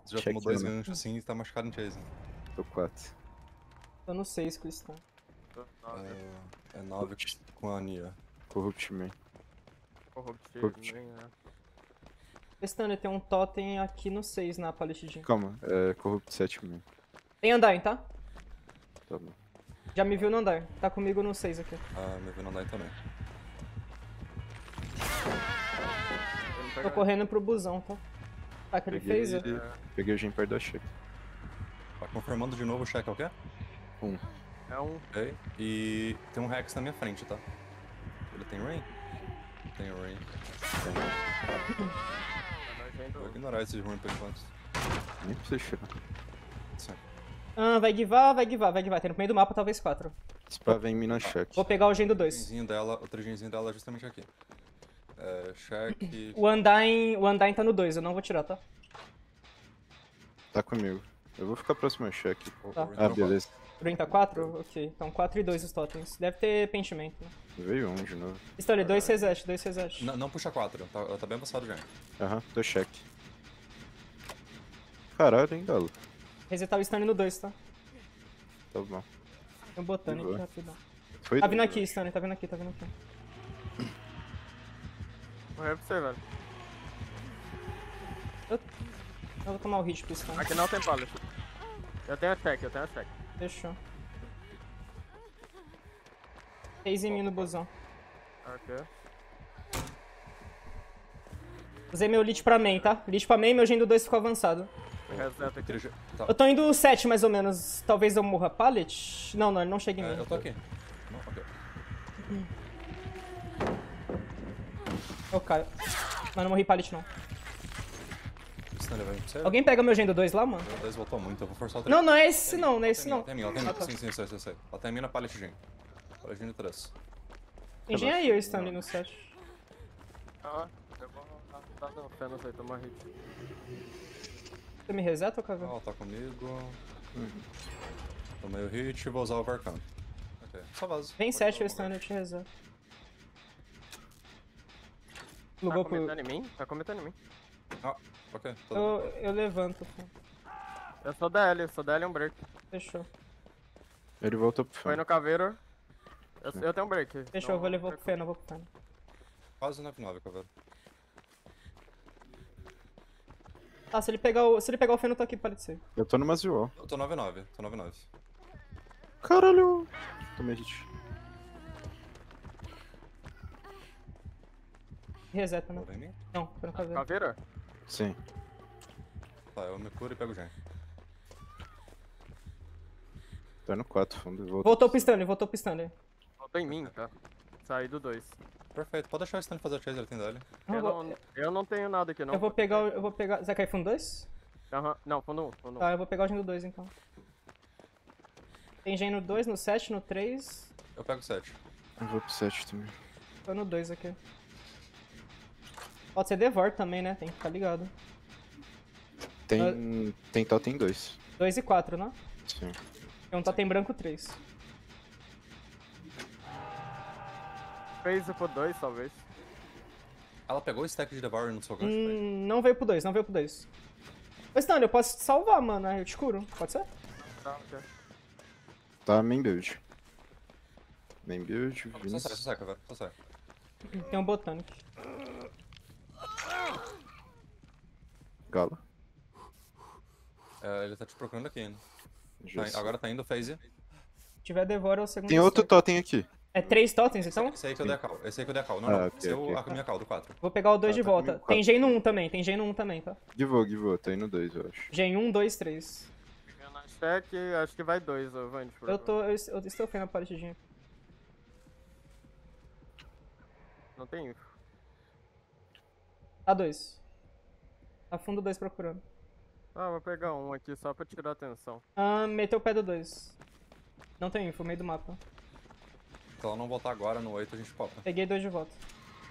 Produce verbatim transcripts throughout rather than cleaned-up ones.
Você já Check tomou dois né? ganchos assim e tá machucado em chase. Tô quatro. Tô no seis com o stun. É, é nove com a Nia. Corrupt Man. Corrupt, Corrupt. nem é. Testando, tem um totem aqui no seis na palitidinha. Calma, é Corrupt sete Man. Tem andar, tá? Tá bom. Já me viu no andar. Tá comigo no seis aqui. Ah, me viu não dá também. Tô correndo pro busão, tá? Tá, que ele Peguei, fez? ó. peguei o Gen perto da check. Tá confirmando de novo o check, é o quê? Um. É um. Ok. E tem um Rex na minha frente, tá? Ele tem Rain? Tem Rain. Vou ignorar esses Rain por enquanto. Nem precisa tirar. Sim. Ah, vai guivar, vai guivar, vai guivar. Tem no meio do mapa, talvez quatro. Spa vem em mim na check. Vou pegar o gen do O dois. trigenzinho dela, o trigenzinho dela é justamente aqui. É, check. O Undyne, o Undyne tá no dois, eu não vou tirar, tá? Tá comigo. Eu vou ficar próximo a check. Tá. Ah, beleza. Ruin tá quatro? Ok. Então quatro e dois os totens. Deve ter pentimento. Né? Veio um de novo. Story, dois reset, dois reset. Não, não puxa quatro, tá, tá bem avançado já. Aham, tô check. Caralho, hein, Galo. Resetar o stun no dois, tá? Tá bom. Tem um botânico Boa. rapidão. Foi Tá vindo dois, aqui, stun, tá vindo aqui, tá vindo aqui. Morreu pra você, velho. Eu, eu vou tomar o hit pro stun. Aqui não tem bala. Eu tenho a check, eu tenho a check. Fechou. Fez em mim no busão. Ok. Usei meu lit pra main, tá? Lit pra main, meu gen do dois ficou avançado. Reseta aqui. Trige- Tá. Eu tô indo sete mais ou menos. Talvez eu morra pallet? Não, não, ele não chega em É, mim. eu tô aqui. Não, ok. Eu caio. Mas não morri pallet não. Isso não é pra você? Alguém pega meu gen do dois lá, mano? O dois voltou muito, eu vou forçar o três. Não, não é esse não, não é esse não. Tem a mim, ela tem a mim. Ah, tá. Sim, sim, sei, sei, sei. Ela tem a mim na pallet gen. Pallet gen três. Tem gen aí, o Stanley no sete. Ah, eu vou dar no Fênix aí, tomar hit. Você me reseta ou Ah, cavalo? ela tá comigo. Tomei o hit e vou usar o Varcano. Ok, só vaza. Vem Pode sete, usar o o Stanley, eu te reseto. Tá Lugou pro... cometendo em mim? Tá cometendo em mim. Ah, ok. Tá bem. Eu, eu levanto. pô. Eu sou da L, eu sou da L um break. Fechou. Ele voltou pro Foi fã. no caveiro. Eu, eu tenho um break. Fechou, eu vou levar pro Fena, eu vou pro Fena. Quase nove nove, cavalo. Ah, se ele pegar o, se ele pegar o Fena, eu tô aqui, pode ser. Eu tô no Maziol. Eu tô nove nove, tô nove nove. Caralho! Tomei hit. Reseta, né? Pula em mim? Não, foi no caveiro. Caveiro? Sim. Tá, eu me curo e pego o gen. Tá no quatro, fundo. Voltou. Voltou pro Stanley, voltou pro Stanley. Voltou em mim, tá? Saí do dois. Perfeito, pode deixar o Stanley fazer a chase, ele tem dele. Não, Eu eu vou, não, eu não tenho nada aqui, não. eu vou pegar, o- eu vou pegar... Você vai cair fundo dois? Aham. Não, fundo um, fundo um. Tá, eu vou pegar o gen do dois, então. Tem gen no dois, no sete, no três. Eu pego o sete. Eu vou pro sete também. Tô no dois aqui. Pode ser Devor também, né? Tem que ficar ligado. Tem. Tem totem dois. dois e quatro, né? Sim. Tem um totem branco três. Fez por dois, talvez. Ela pegou o stack de Devour no seu gancho? Fez? Hum, não veio pro dois, não veio pro dois. Ô Stanley, eu posso te salvar, mano. Aí eu te curo. Pode ser? Tá, ok. Tá main build. Main build, Só sai, Vince. só sai, cavalo, só sai. Tem um Botanic. Galo. É, ele tá te procurando aqui ainda. Já Tá, sei. agora tá indo phase. Se tiver Devor, é o segundo. Tem outro stack. totem aqui. É três totens, então? Esse aí que eu dei a cal. Esse aí que eu dei a cal. Não, Ah, não. ok, Esse é o- ok. a minha cal do quatro. Vou pegar o dois Ah, de tá volta. comigo, Tem quatro. gen no um também, tem gen no um também, tá? Givou, givou. Tá indo dois, eu acho. Gen um, dois, três. Pegando a check, acho que vai dois, ô Vande. por Eu agora. tô. Eu, eu estou fazendo a partidinha. Não tem info. Tá dois. Tá fundo dois procurando. Ah, vou pegar um aqui só pra tirar a atenção. Ah, meteu o pé do dois. Não tem info, meio do mapa. Se ela não voltar agora no oito, a gente popa. Peguei dois de volta.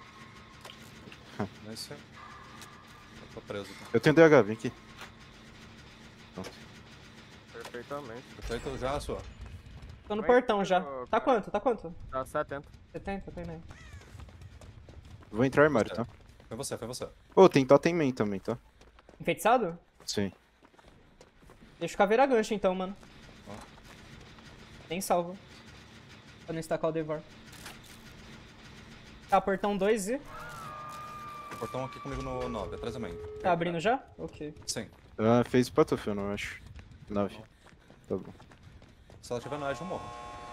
Nesse. Eu tô preso. Tá? Eu tenho D H, vem aqui. Pronto. Perfeitamente. Perfeito, já a sua. Tô no Oi, portão já. ô, Tá cara. quanto? Tá quanto? Tá setenta. setenta? Tem nem. Vou entrar armário, tá? Foi você, foi você. Ô, tem totem main também, tá? Enfeitiçado? Sim. Deixa o caveira gancho então, mano. Ó. Nem salvo. Pra não estacar o Devar. Tá, portão dois e... Portão aqui comigo no nove, atrás também. Tá abrindo já? Ok. Sim. Ah, fez pra tu, Feno, eu acho. nove. Tá bom. Se ela tiver no edge, eu morro.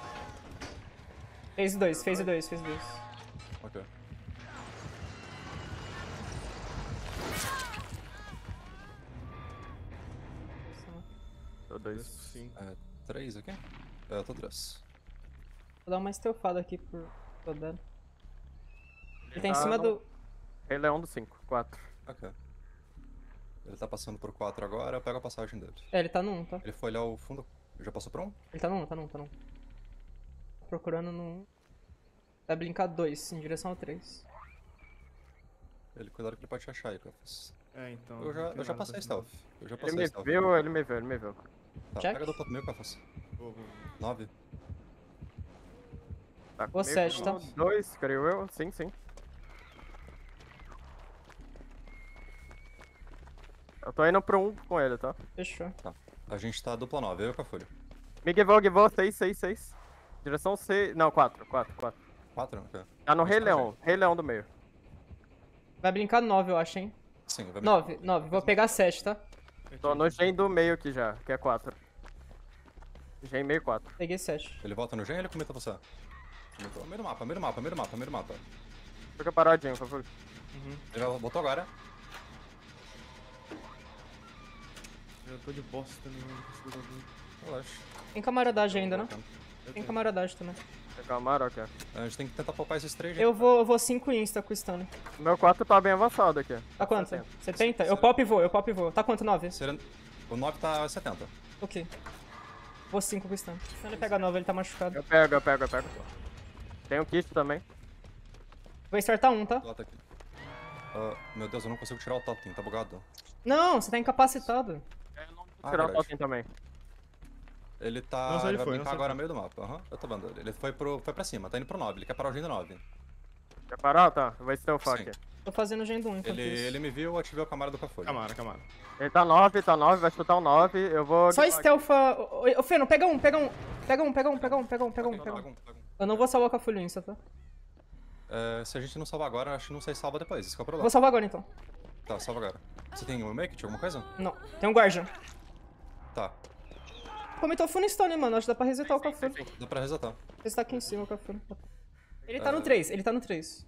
Fez dois, fez dois, fez dois. Ok. Tô dois. cinco. É, três aqui? É, eu tô três. Vou dar uma estufada aqui por rodando. Ele tá em tá cima no- do... Rei Leão do cinco, quatro. Ok. Ele tá passando por quatro agora, eu pego a passagem dele. É, ele tá no um, tá? Ele foi olhar o fundo. Já passou por um? Ele tá no um, tá no um, tá no um. Tô procurando no um. Vai brincar dois, em direção ao três. Ele, cuidado que ele pode te achar aí, Cafés. É, então. Eu já, não tem eu já nada passei pra stealth. Eu já Ele passei me stealth. viu, ele me viu, ele me viu. Tá, Check. pega dupla comigo, Cafés. cima. Vou, vou, vou. nove. Tá O comigo sete, tá? no dois, creio eu. Sim, sim. Eu tô indo pro um com ele, tá? Fechou. A gente tá dupla nove, eu e o Cafulho. Me givou, givou, seis, seis, seis. Direção C. Não, quatro, quatro, quatro. quatro? Ok. Tá no Mas Rei tá, Leão, Rei Leão do meio. Vai brincar nove, eu acho, hein? Sim, vai nove, nove. Vou pegar sete, tá? Tô no Gen do meio aqui já, que é quatro. Gen meio quatro. Peguei sete. Ele volta no gen ou ele comenta você? Comentou. Meio do mapa, meio do mapa, meio do mapa, meio do mapa. Fica paradinho, por favor. Ele já botou agora. Eu tô de bosta, né? Não consigo dormir. Relaxa. Tem camaradagem ainda, né? Eu Tem tenho. camaradagem também. Tem camaro aqui. A gente tem que tentar poupar esses três, gente. Eu vou, eu vou cinco insta com o stun. O meu quatro tá bem avançado aqui. Tá quanto? setenta. setenta? Eu pop e vou, eu pop e vou. Tá quanto? nove? Se ele- O nove tá setenta. Ok. Vou cinco com o stun. Se ele pegar nove, ele tá machucado. Eu pego, eu pego, eu pego. Tem o kit também. Vou startar um, tá? Lá tá aqui. Ah, meu Deus, eu não consigo tirar o totem, tá bugado. Não, você tá incapacitado. Eu não vou Ah, tirar o verdade. totem também. Ele tá. Não, só ele vai foi, não, brincar só ele agora foi. no meio do mapa. Aham, eu tô vendo ele. Ele foi, pro... foi pra cima, tá indo pro nove. Ele quer parar o gen do nove. Quer parar? Tá. Vai ser o fuck. Sim. Tô fazendo gen do um enquanto Ele, isso. ele me viu, eu ativei o camaro do Cafulho. Camara, camara. Ele tá nove, tá nove, vai chutar um nove. Eu vou. Só guivar aqui. stealtha... Ô, ô, ô, Feno, pega um, pega um. Pega um, pega um, pega um, pega um, pega um, Ok, pega um. pega um, pega um. Eu não vou salvar com a Fulho Insta, tá? É, se a gente não salvar agora, acho que não sei se salva depois. Isso que é o problema. Vou salvar agora então. Tá, salva agora. Você tem um make, alguma coisa? Não, tem um Guardian. Tá, Comentou Full Stone, mano. Acho que dá pra resetar o Café. Sim, sim. dá pra resetar. Esse tá aqui em cima, o Café. Ele tá no É. três, ele tá no três.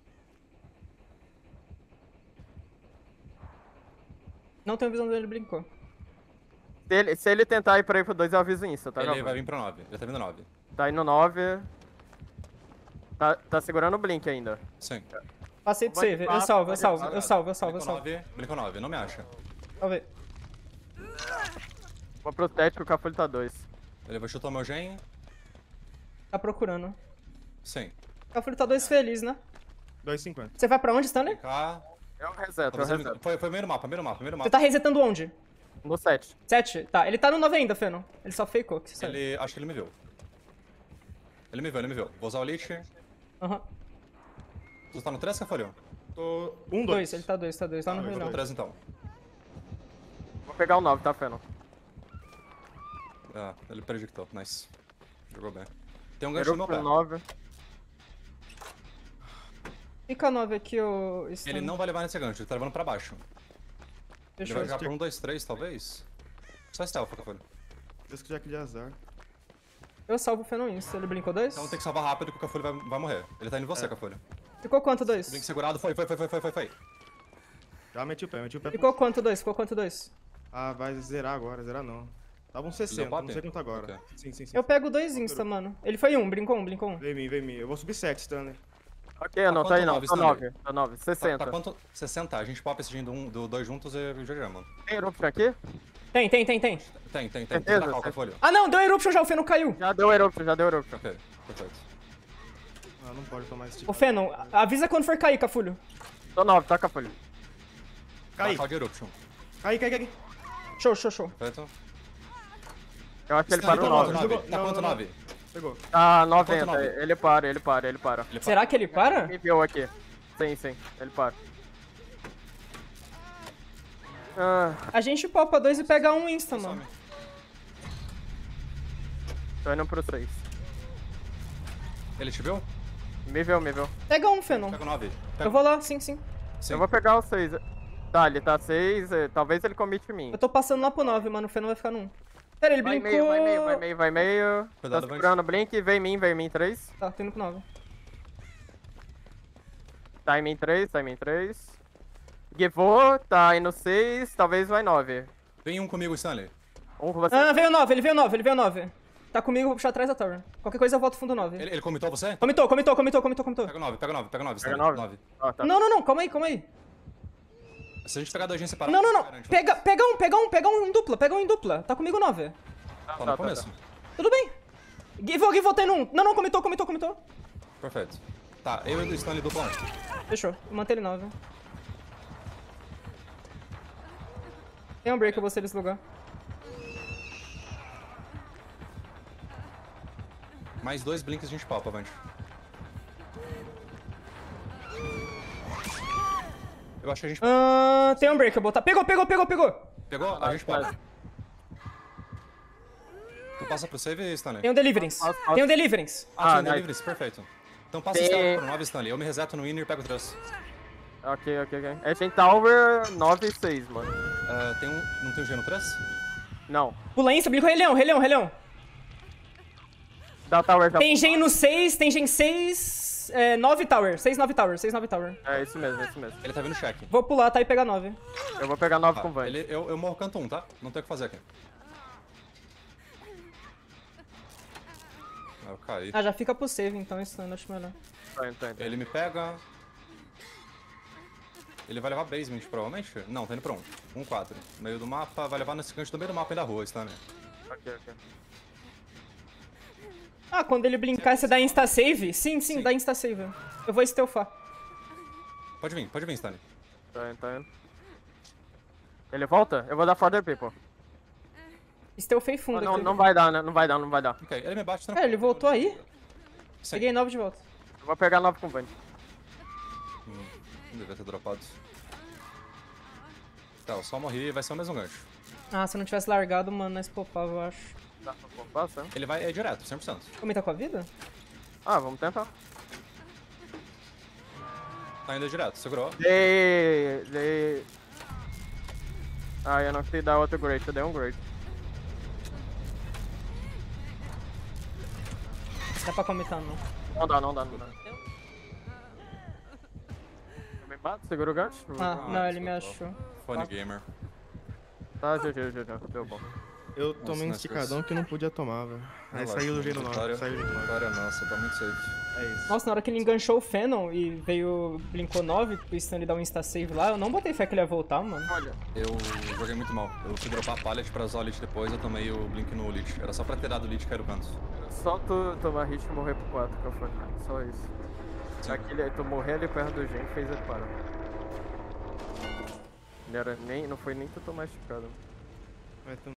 Não tenho visão dele, ele brincou. Se ele, se ele tentar ir pra ir pro dois, eu aviso insta, tá? Ele Gabriel? vai vir pro nove. Ele tá vindo nove. Tá indo nove. Tá, tá segurando o blink ainda. Sim. Passei pro Vai save. de Eu salvo, eu papo, salvo, vai de eu salvo, eu salvo, eu Brincou salvo. nove, brincou nove, não me acha. Vou ver. Vou pro tete que o Cafulho tá dois. Ele vai chutar meu gen. Tá procurando. Sim. O Café tá dois feliz, né? dois e cinquenta. Você vai pra onde, Stanley? Cá. Eu reseto, eu Talvez ele- reseto. Foi, foi meio no mapa, meio no mapa, meio no Você mapa. tá resetando onde? No sete. sete? Tá, ele tá no nove ainda, Feno. Ele só fakeou, que você sabe. Ele. Acho que ele me viu. Ele me viu, ele me viu. Vou usar o Lich. Aham. Tu tá no três, Cafalhão? Tô. um, Dois, dois. ele tá dois, tá dois. Tá no Ah, eu Rei tô No Leão. três então. Vou pegar o nove, tá, Feno? Ah, ele predictou. Nice. Jogou bem. Tem um gancho no Pegou meu pro pé. nove. Fica nove aqui, ô Stanley. Ele não vai levar nesse gancho, ele tá levando pra baixo. Ele Fechou. vai jogar por um, dois, três, talvez. Só stealth, Cafalho. Deus que Jack de azar. Eu salvo o Feno Insta. Ele brincou dois? Então tem que salvar rápido que o Cafulho vai, vai morrer. Ele tá indo em você, Cafulho. Ficou quanto dois? Blink segurado, foi, foi, foi, foi, foi, foi, foi. Já meti o pé, meti o pé. Ficou quanto dois? Ficou quanto dois? Ah, vai zerar agora, zerar não. Tava um sessenta, pop? não sei quanto agora. Ok. Sim, sim, sim. Eu pego dois Insta, mano. Ele foi um, brincou um, brincou um. Vem em mim, vem em mim. Eu vou subir sete, Stanley. Ok, não, quanto tá aí não. nove, Tá Stanley? nove, tá nove. Tá, sessenta. tá quanto? sessenta. A gente pop esse gen do, um, do dois juntos e G G, mano. Tem eruption aqui? Tem, tem, tem, tem. Tem, tem, tem. Tem que Certeza, tacar o certeza. Cafulho. Ah, não, deu eruption já, o Feno caiu. Já deu eruption, já deu eruption. Ok, perfeito. Ah, não pode tomar esse tipo. Ô, Feno, a- avisa quando for cair, Cafulho. Tô nove, tá, Cafulho? Cai, Tacar de Eruption. cai, cai, cai. Show, show, show. Perfeito. Eu acho que ele Tá para no quanto nove. nove? Jogou- Tá não, quanto não, não. nove? Pegou. Tá Quanto noventa. nove? Ele para, ele para, ele para. Ele Será que ele para? Me viu aqui. Sim, sim, ele para. Ah, A gente popa dois e pega um Insta, mano. Some. Tô indo pro seis. Ele te viu? Me viu, me viu. Pega um, Fenon. Pega o nove. Pega... Eu vou lá, sim, sim. Sim. Eu vou pegar o seis. Tá, ele tá seis, talvez ele comite em mim. Eu tô passando lá pro nove, mano. O Fenon vai ficar no um. Pera, ele Vai blinkou. meio, vai meio, vai meio, vai meio. Cuidado, Tô Vant. segurando o blink, vem em mim, vem em mim três. Tá, tô indo pro nove. Tá em mim três, tá em mim três. Givou, tá indo seis, talvez vai nove. Vem um comigo, Stanley. Um com você. Ah, veio nove, ele veio nove, ele veio nove. Tá comigo, vou puxar atrás da tower. Qualquer coisa eu volto fundo nove. Ele, ele comitou você? Comitou, comitou, comitou, comitou, comitou. Pega o nove, pega o nove, pega o nove, Pega Stanley. nove? Ah, tá. Não, não, não, calma aí, calma aí. Se a gente pegar dois gente separados... Não, não, não. garante. Pega, pega um, pega um, pega um em dupla, pega um em dupla. Tá comigo nove. Tá tá, no tá, começo. tá. Tudo bem. Givou, givou, tem um. Não, não, comitou, comitou, comitou. Perfeito. Tá, eu e o Stanley dupla um. Fechou, eu manter ele nove. Tem um break, eu vou ser desse lugar. Mais dois blinks a gente palpa, Vant. Eu acho que a gente... Ah, tem um break, eu vou botar. Pegou, pegou, pegou, pegou. Pegou? A gente palpa. Tu passa pro save, Stanley? Tem um Deliverance. Passa, passa. Tem um Deliverance. Ah, Ah, tem nice. livres, perfeito. Então passa Tem- esse tela pro nove, Stanley. Eu me reseto no inner e pego o três. Ok, ok, ok. É, tem tower nove e seis, mano. Uh, tem um... Não tem o G no três? Não. Pula insta, blinco, Rei Leão, Rei Leão, Rei Leão. Dá tower já. Tem gen no seis, tem gen seis. É, nove tower, seis, nove tower, seis, nove tower. É isso mesmo, é isso mesmo. Ele tá vindo check. Vou pular, tá? E pegar nove. Eu vou pegar nove Tá, com Vant. ele, eu, eu morro canto um, tá? Não tem o que fazer aqui. Ah, eu caí. Ah, já fica pro save, então isso eu acho melhor. Tá indo, tá indo. Ele me pega... Ele vai levar basement, provavelmente? Não, tá indo pra um. Um, quatro. Meio do mapa, vai levar nesse canto do meio do mapa e da rua, Stanley. Ok, ok. Ah, quando ele blincar, você dá insta-save? Sim, sim, Sim. dá insta-save. Eu vou stealthar. Pode vir, pode vir, Stanley. Tá indo, tá indo. Ele volta? Eu vou dar further people. Stealthei fundo Não, aqui. não vai dar, né? Não vai dar, não vai dar. Ok, ele me bate É, tranquilo. ele voltou aí? Sim. Peguei nove de volta. Eu vou pegar nove com Vant. Hum, não devia ter dropado. Tá, eu só morri e vai ser o mesmo gancho. Ah, se eu não tivesse largado, mano, nós popava, eu acho. Tá, passa. Ele vai é direto, cem por cento. Como ele tá com a vida? Ah, vamos tentar. Tá indo direto, segurou. Dei... Dei... Ah, eu não queria dar outro great, eu dei um great. Dá pra comitar, não. Não dá, não dá, não dá. Eu me bato, segura o gancho. Ah, Ah, não, ele me desculpa. achou. Funny gamer. Tá, G G, G G, deu bom. Eu tomei um nice, esticadão que não podia tomar, velho. Aí Relaxa, saiu do jeito vitória- nove, saiu do jeito nove. Vitória nossa, tá muito safe. É isso. Nossa, na hora que ele enganchou o Fenon e veio, blinkou nove, pro Stanley dar um insta-save lá, eu não botei fé que ele ia voltar, mano. Olha, Eu joguei muito mal. Eu fui dropar a pallet pra usar o lit depois, eu tomei o blink no lit. Era só pra ter dado o lit e cair no canto. só tu tomar hit e morrer pro quatro, que eu falei. Só isso. Sim. Aquele, tu morrer ali perto do gen fez ele parar. Ele era nem, não foi nem tu tomar esticado. Vai ter um